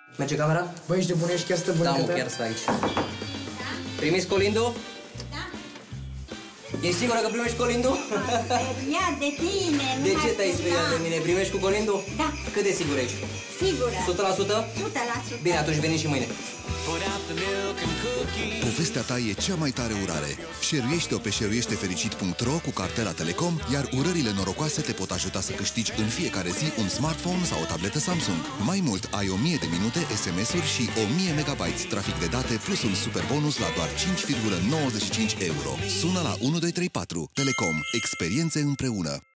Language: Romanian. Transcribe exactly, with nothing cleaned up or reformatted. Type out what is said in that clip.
Merge camera? Băi, ești de bune, ești chiar stă bună. Da, mă, chiar stă aici. Primiți colindu? Da. E sigură că primești colindu? Ia de tine. De ce te-ai speriat de mine? Primești cu colindu? Da. Cât de sigur ești? Sigură. o sută la sută? o sută la sută. Bine, atunci veni și mâine. Povestea ta e cea mai tare urare. Șeruiește-o pe șeruiește fericit punct ro cu cartela Telecom, iar urările norocoase te pot ajuta să câștigi în fiecare zi un smartphone sau o tabletă Samsung. Mai mult, ai o mie de minute, S M S-uri și o mie megabytes trafic de date plus un super bonus la doar cinci virgulă nouăzeci și cinci euro. Sună la unu doi trei patru. Telecom. Experiențe împreună.